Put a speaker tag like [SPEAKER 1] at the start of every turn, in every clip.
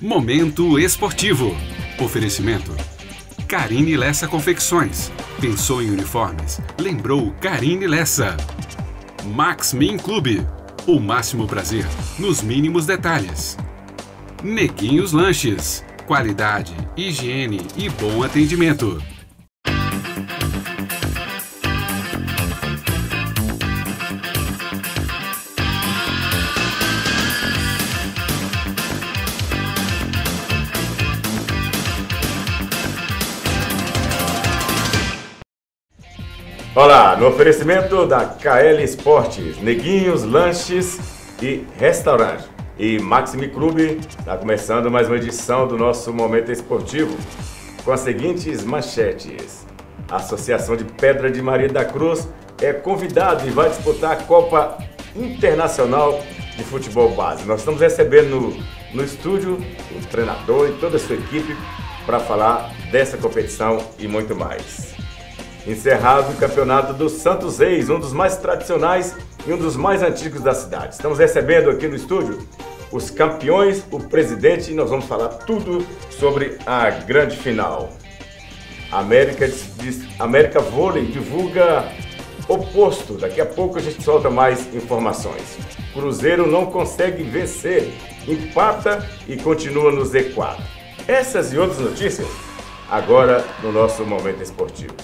[SPEAKER 1] Momento esportivo. Oferecimento. Carine Lessa Confecções. Pensou em uniformes? Lembrou Carine Lessa. Max Min Clube. O máximo prazer nos mínimos detalhes. Neguinhos Lanches. Qualidade, higiene e bom atendimento.
[SPEAKER 2] Olá, no oferecimento da KL Esportes, Neguinhos, Lanches e Restaurante. E Maximi Clube, está começando mais uma edição do nosso Momento Esportivo com as seguintes manchetes. A Associação de Pedra de Maria da Cruz é convidada e vai disputar a Copa Internacional de Futebol Base. Nós estamos recebendo no estúdio o treinador e toda a sua equipe para falar dessa competição e muito mais. Encerrado o campeonato do Santos Reis, um dos mais tradicionais e um dos mais antigos da cidade. Estamos recebendo aqui no estúdio os campeões, o presidente, e nós vamos falar tudo sobre a grande final. América Vôlei divulga oposto. Daqui a pouco a gente solta mais informações. Cruzeiro não consegue vencer, empata e continua no Z4. Essas e outras notícias agora no nosso Momento Esportivo.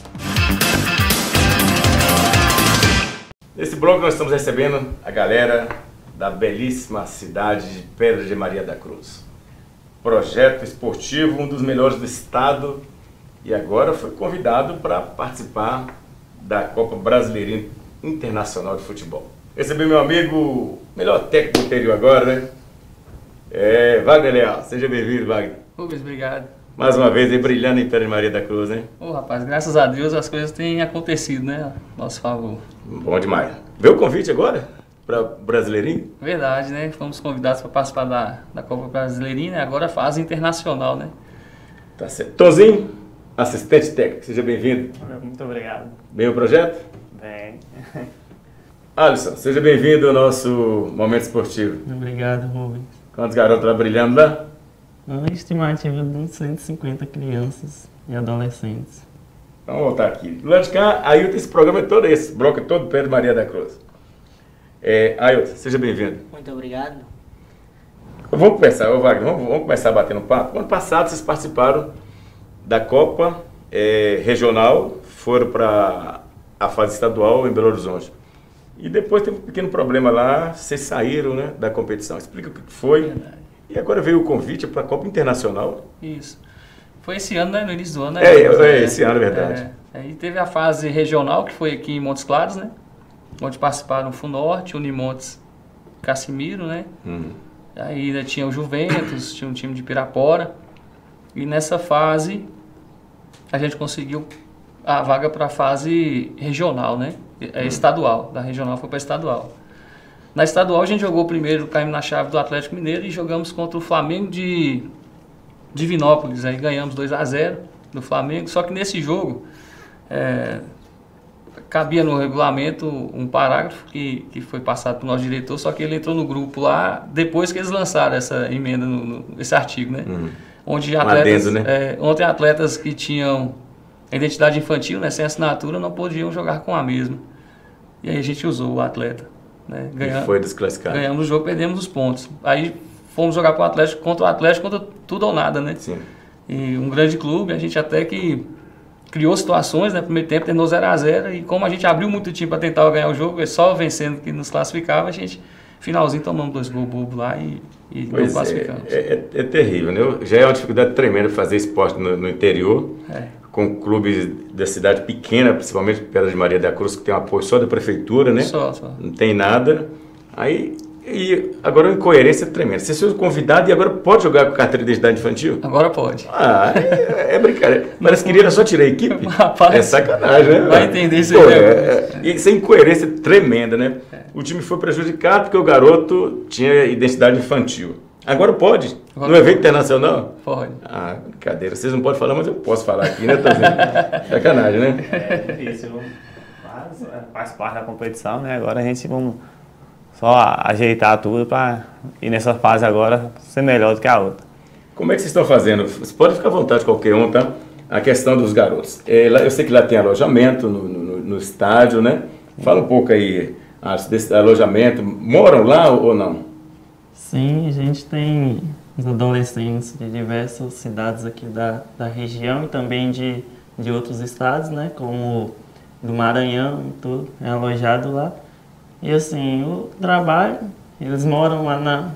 [SPEAKER 2] Nesse bloco nós estamos recebendo a galera da belíssima cidade de Pedra de Maria da Cruz. Projeto esportivo, um dos melhores do estado, e agora foi convidado para participar da Copa Brasileira Internacional de Futebol. Recebi meu amigo, melhor técnico do interior agora, né? Wagner Leal. Seja bem-vindo, Wagner.
[SPEAKER 3] Rubens, obrigado.
[SPEAKER 2] Mais uma vez aí brilhando em Pedra de Maria da Cruz, né?
[SPEAKER 3] Ô, rapaz, graças a Deus as coisas têm acontecido, né? A nosso favor.
[SPEAKER 2] Bom demais. Veio o convite agora para Brasileirinho?
[SPEAKER 3] Verdade, né? Fomos convidados para participar da Copa Brasileirinha, né? Agora a fase internacional, né?
[SPEAKER 2] Tá certo. Tonzinho, assistente técnico, seja bem-vindo.
[SPEAKER 4] Muito obrigado.
[SPEAKER 2] Bem o projeto?
[SPEAKER 4] Bem.
[SPEAKER 2] Alisson, seja bem-vindo ao nosso Momento Esportivo.
[SPEAKER 4] Obrigado, Rubens.
[SPEAKER 2] Quantos garotos lá brilhando lá?
[SPEAKER 4] Uma estimativa de uns 150 crianças e adolescentes.
[SPEAKER 2] Vamos voltar aqui. Do lado de cá, Ailton, esse programa é todo esse, bloco é todo Pedro Maria da Cruz. Ailton, seja bem-vindo.
[SPEAKER 5] Muito obrigado.
[SPEAKER 2] Vamos começar, Wagner, vamos começar batendo papo. Ano passado vocês participaram da Copa Regional, foram para a fase estadual em Belo Horizonte. E depois teve um pequeno problema lá, vocês saíram, né, da competição. Explica o que foi.
[SPEAKER 3] Verdade.
[SPEAKER 2] E agora veio o convite para a Copa Internacional.
[SPEAKER 3] Isso. Foi esse ano, né? No início do ano, né?
[SPEAKER 2] Esse ano, é verdade.
[SPEAKER 3] Aí teve a fase regional, que foi aqui em Montes Claros, né? Onde participaram o Funorte, Unimontes, Cassimiro, né? Aí ainda tinha o Juventus, tinha um time de Pirapora. E nessa fase, a gente conseguiu a vaga para a fase regional, né? Estadual. Da regional foi para estadual. Na estadual a gente jogou primeiro, caímos na chave do Atlético Mineiro e jogamos contra o Flamengo de Divinópolis. Aí ganhamos 2-0 do Flamengo, só que nesse jogo cabia no regulamento um parágrafo que foi passado para o nosso diretor, só que ele entrou no grupo lá depois que eles lançaram essa emenda, esse artigo, né? Onde atletas,
[SPEAKER 2] adendo, né?
[SPEAKER 3] ontem atletas que tinham identidade infantil, né, sem assinatura, não podiam jogar com a mesma. E aí a gente usou o atleta. Né?
[SPEAKER 2] E foi desclassificado.
[SPEAKER 3] Ganhamos o jogo, perdemos os pontos. Aí fomos jogar contra o Atlético, contra tudo ou nada, né?
[SPEAKER 2] Sim.
[SPEAKER 3] E um grande clube, a gente até que criou situações, né? No primeiro tempo terminou 0-0 e como a gente abriu muito o time para tentar ganhar o jogo, só vencendo que nos classificava, a gente, finalzinho, tomamos 2 gols bobos lá e não classificamos.
[SPEAKER 2] É terrível, né? Já é uma dificuldade tremenda fazer esporte no interior. Com clubes da cidade pequena, principalmente Pedra de Maria da Cruz, que tem um apoio só da prefeitura, né?
[SPEAKER 3] Só.
[SPEAKER 2] Não tem nada. Aí, e agora uma incoerência tremenda. Você foi convidado e agora pode jogar com carteira de identidade infantil?
[SPEAKER 3] Agora pode.
[SPEAKER 2] É brincadeira. Parece que queria só tirar a equipe.
[SPEAKER 3] Rapaz,
[SPEAKER 2] é sacanagem, né?
[SPEAKER 3] Vai entender isso aí.
[SPEAKER 2] E essa incoerência tremenda, né? O time foi prejudicado porque o garoto tinha identidade infantil. Agora pode? No evento internacional?
[SPEAKER 3] Pode.
[SPEAKER 2] Brincadeira. Vocês não podem falar, mas eu posso falar aqui, né, Tozinho? Sacanagem, né?
[SPEAKER 4] É difícil, mas faz parte da competição, né? Agora a gente vamos só ajeitar tudo para ir nessa fase agora ser melhor do que a outra.
[SPEAKER 2] Como é que vocês estão fazendo? Você pode ficar à vontade, qualquer um, tá? A questão dos garotos. Eu sei que lá tem alojamento no estádio, né? Fala um pouco aí desse alojamento. Moram lá ou não?
[SPEAKER 4] Sim, a gente tem os adolescentes de diversas cidades aqui da região e também de outros estados, né? Como do Maranhão, tudo, é alojado lá. E assim, o trabalho, eles moram lá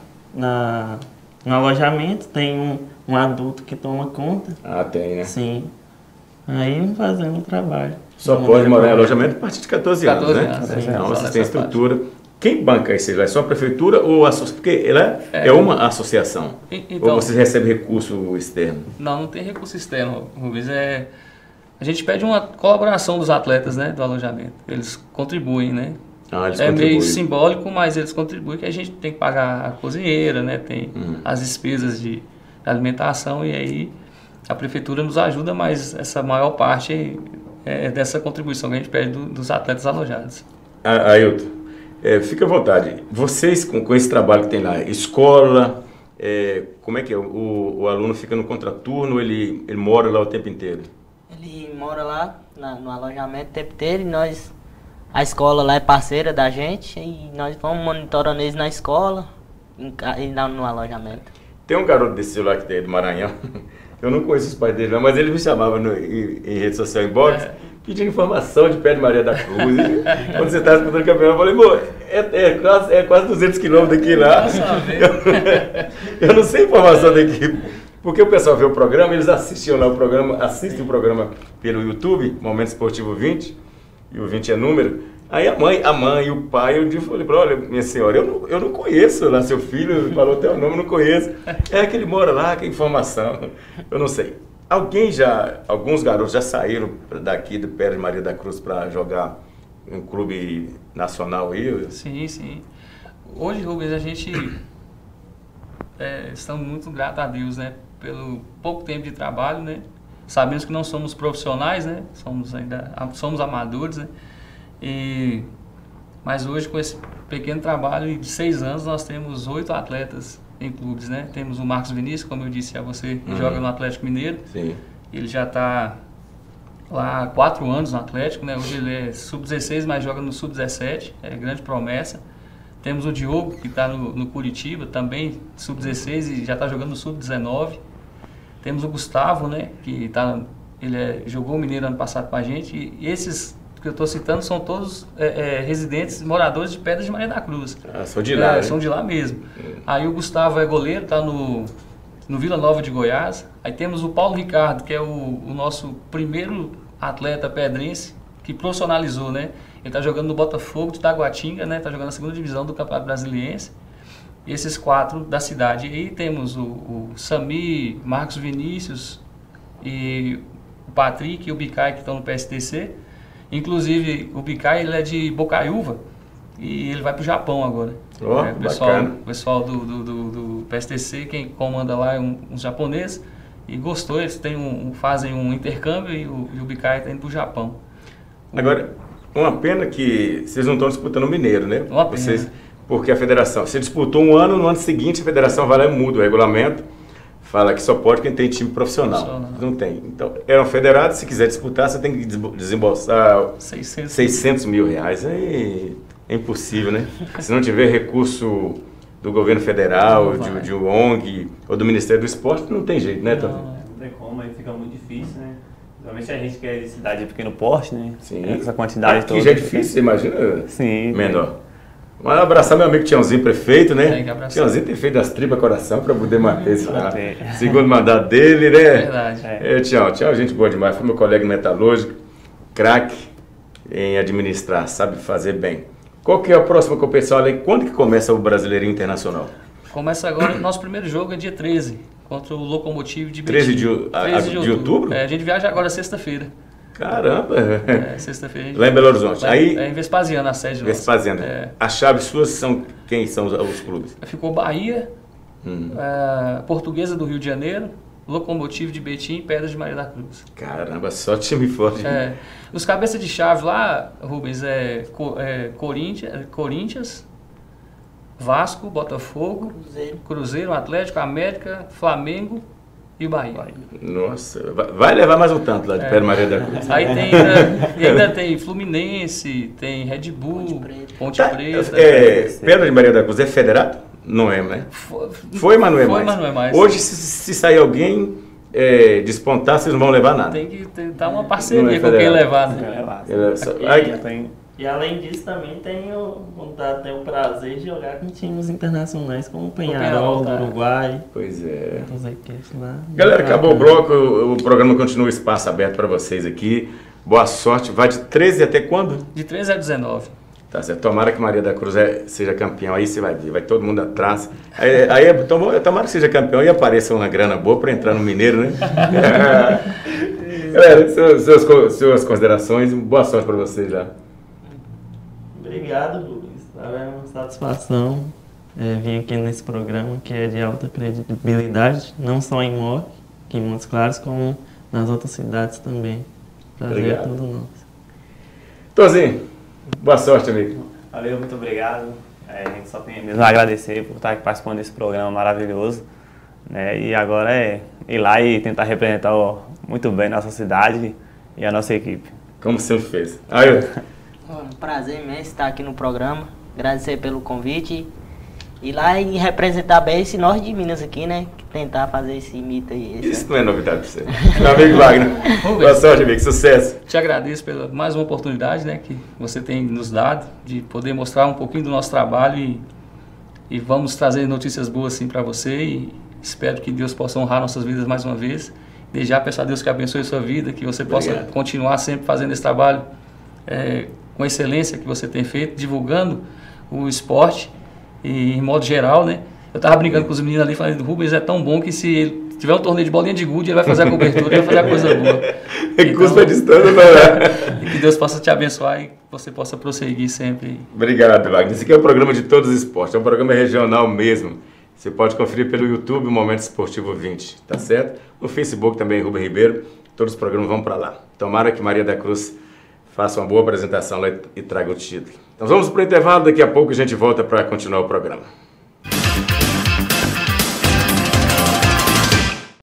[SPEAKER 4] no alojamento, tem um adulto que toma conta.
[SPEAKER 2] Ah, tem, né?
[SPEAKER 4] Sim. Aí fazendo o trabalho.
[SPEAKER 2] Só pode morar em alojamento a partir de 14 anos,
[SPEAKER 3] 14
[SPEAKER 2] né?
[SPEAKER 3] anos, sim.
[SPEAKER 2] Então
[SPEAKER 3] Só
[SPEAKER 2] vocês têm
[SPEAKER 3] nessa
[SPEAKER 2] estrutura. Quem banca isso? É só a prefeitura ou a associação? Porque ela é uma associação.
[SPEAKER 3] Então,
[SPEAKER 2] ou vocês recebem recurso externo?
[SPEAKER 3] Não tem recurso externo, Rubens. A gente pede uma colaboração dos atletas, né, do alojamento. Eles contribuem, né?
[SPEAKER 2] Eles
[SPEAKER 3] é
[SPEAKER 2] contribuem.
[SPEAKER 3] meio simbólico, mas eles contribuem, que a gente tem que pagar a cozinheira, né? Tem as despesas de alimentação, e aí a prefeitura nos ajuda, mas essa maior parte é dessa contribuição que a gente pede dos atletas alojados.
[SPEAKER 2] Ailton, fica à vontade. Vocês, com esse trabalho que tem lá, escola, como é que é? O aluno fica no contraturno, ele mora lá o tempo inteiro?
[SPEAKER 5] Ele mora lá no alojamento o tempo inteiro e a escola lá é parceira da gente e nós vamos monitorando eles na escola e no alojamento.
[SPEAKER 2] Tem um garoto desse lá que tem do Maranhão, eu não conheço os pais dele não, mas ele me chamava em rede social, em box, pedindo informação de Pedra Maria da Cruz. Quando você está disputando o campeonato, eu falei, pô, é quase 200 quilômetros daqui lá. Eu não sei informação da equipe. Porque o pessoal vê o programa, eles assistem lá o programa pelo YouTube, Momento Esportivo 20, e o 20 é número. Aí a mãe e o pai, eu falei para olha, minha senhora, eu não conheço lá seu filho, falou até o nome, não conheço. É que ele mora lá, que informação, eu não sei. Alguns garotos já saíram daqui do Pedra Maria da Cruz para jogar em um clube nacional aí?
[SPEAKER 3] Sim. Hoje, Rubens, a gente estamos muito gratos a Deus, né? Pelo pouco tempo de trabalho, né? Sabemos que não somos profissionais, né? Somos amadores, né? Mas hoje, com esse pequeno trabalho de 6 anos, nós temos 8 atletas em clubes, né? Temos o Marcos Vinícius, como eu disse a você, que joga no Atlético Mineiro.
[SPEAKER 2] Sim.
[SPEAKER 3] Ele já está lá há 4 anos no Atlético, né? Hoje ele é sub-16, mas joga no sub-17, é grande promessa. Temos o Diogo, que está no Curitiba, também sub-16 e já está jogando no sub-19. Temos o Gustavo, né? Que jogou o Mineiro ano passado com a gente. E esses que eu estou citando são todos residentes, moradores de Pedra de Maria da Cruz.
[SPEAKER 2] São de lá, né?
[SPEAKER 3] São de lá mesmo. Aí o Gustavo é goleiro, está no Vila Nova de Goiás. Aí temos o Paulo Ricardo, que é o nosso primeiro atleta pedrense que profissionalizou, né? Ele está jogando no Botafogo de Taguatinga, né? Está jogando na segunda divisão do Campeonato Brasiliense. Esses 4 da cidade. E aí temos o Sami, Marcos Vinícius e o Patrick e o Bicai, que estão no PSTC. Inclusive, o Bicai, ele é de Bocaiúva e ele vai para o Japão agora. O pessoal do PSTC, quem comanda lá é um japonês, e gostou, eles fazem um intercâmbio e o Bicai está indo para o Japão.
[SPEAKER 2] Agora, uma pena que vocês não estão disputando o Mineiro, né?
[SPEAKER 3] Uma pena.
[SPEAKER 2] Porque a federação, você disputou um ano, no ano seguinte a federação vai lá e muda o regulamento, fala que só pode quem tem time profissional. Não tem. Então, eram federados, se quiser disputar, você tem que desembolsar 600 mil reais. É impossível, né? Se não tiver recurso do governo federal, de ONG ou do Ministério do Esporte, não tem jeito, né, Tony?
[SPEAKER 6] Não tem como, aí fica muito difícil, né? Principalmente a gente que é de cidade de pequeno porte, né?
[SPEAKER 2] Sim.
[SPEAKER 6] Essa quantidade toda.
[SPEAKER 2] Aqui já é difícil, você imagina?
[SPEAKER 6] Sim.
[SPEAKER 2] Menor. Mas abraçar meu amigo Tiãozinho, prefeito, né?
[SPEAKER 3] Tem que abraçar.
[SPEAKER 2] Tiãozinho tem feito das tripas coração para poder manter isso lá. Segundo mandato dele, né?
[SPEAKER 3] Verdade.
[SPEAKER 2] Tião, gente boa demais. Foi meu colega metalúrgico, craque em administrar, sabe fazer bem. Qual que é a próxima competição? Quando que começa o Brasileirinho Internacional?
[SPEAKER 3] Começa agora, nosso primeiro jogo é dia 13, contra o Locomotive de Betim.
[SPEAKER 2] 13 de outubro?
[SPEAKER 3] A gente viaja agora sexta-feira.
[SPEAKER 2] Caramba!
[SPEAKER 3] Sexta-feira.
[SPEAKER 2] Lá em Belo Horizonte. Aí,
[SPEAKER 3] em Vespasiano, a sede.
[SPEAKER 2] Vespasiano. As chaves suas são quem são os clubes?
[SPEAKER 3] Ficou Bahia, Portuguesa do Rio de Janeiro, Locomotive de Betim e Pedras de Maria da Cruz.
[SPEAKER 2] Caramba, só time forte.
[SPEAKER 3] Os cabeças de chave lá, Rubens, Corinthians, Vasco, Botafogo, Cruzeiro, Atlético, América, Flamengo e Bahia.
[SPEAKER 2] Nossa, vai levar mais um tanto lá de Pedro Maria da Cruz.
[SPEAKER 3] Aí ainda tem Fluminense, tem Red Bull, Ponte Preta.
[SPEAKER 2] Pedro de Maria da Cruz é federado? Não é, né? Foi, mas não é mais.
[SPEAKER 3] Mas não é mais.
[SPEAKER 2] Hoje, se sair alguém despontar, vocês não vão levar nada.
[SPEAKER 3] Tem que dar uma parceria com quem levar,
[SPEAKER 4] né? E além disso também tem o prazer de jogar com times internacionais como o Peñarol, do Uruguai.
[SPEAKER 2] Pois é.
[SPEAKER 4] Lá.
[SPEAKER 2] Galera, acabou o bloco, o programa continua, espaço aberto para vocês aqui. Boa sorte. Vai de 13 até quando?
[SPEAKER 3] De 13 a 19.
[SPEAKER 2] Tá certo. Tomara que Maria da Cruz seja campeão. Aí você vai ver, vai todo mundo atrás. Tomara que seja campeão e apareça uma grana boa para entrar no Mineiro, né? Galera, suas considerações. Boa sorte para vocês já.
[SPEAKER 4] Obrigado, Luiz. É uma satisfação vir aqui nesse programa que é de alta credibilidade, não só em Moca, aqui em Montes Claros, como nas outras cidades também. Prazer é todo nosso.
[SPEAKER 2] Tozinho, boa sorte, amigo.
[SPEAKER 6] Valeu, muito obrigado. A gente só tem mesmo a agradecer por estar aqui participando desse programa maravilhoso. Né? E agora é ir lá e tentar representar muito bem nossa cidade e a nossa equipe.
[SPEAKER 2] Como você fez.
[SPEAKER 5] Um prazer imenso estar aqui no programa. Agradecer pelo convite. Ir lá e representar bem esse norte de Minas aqui, né? Tentar fazer esse mito aí.
[SPEAKER 2] Isso não é novidade pra você. Meu amigo Wagner. Boa sorte, amigo. Sucesso.
[SPEAKER 3] Te agradeço pela mais uma oportunidade, né, que você tem nos dado de poder mostrar um pouquinho do nosso trabalho e vamos trazer notícias boas assim para você e espero que Deus possa honrar nossas vidas mais uma vez. Desde já peço a Deus que abençoe a sua vida, que você possa continuar sempre fazendo esse trabalho com excelência que você tem feito, divulgando o esporte e em modo geral, né? Eu tava brincando com os meninos ali, falando, o Rubens é tão bom que se ele tiver um torneio de bolinha de gude, ele vai fazer a cobertura, ele vai fazer a coisa boa.
[SPEAKER 2] Recurso para distância, não é?
[SPEAKER 3] E que Deus possa te abençoar e que você possa prosseguir sempre.
[SPEAKER 2] Obrigado, Wagner. Esse aqui é o programa de todos os esportes, é um programa regional mesmo. Você pode conferir pelo YouTube, Momento Esportivo 20, tá certo? No Facebook também, Rubem Ribeiro, todos os programas vão para lá. Tomara que Maria da Cruz faça uma boa apresentação lá e traga o título. Então vamos para o intervalo, daqui a pouco a gente volta para continuar o programa.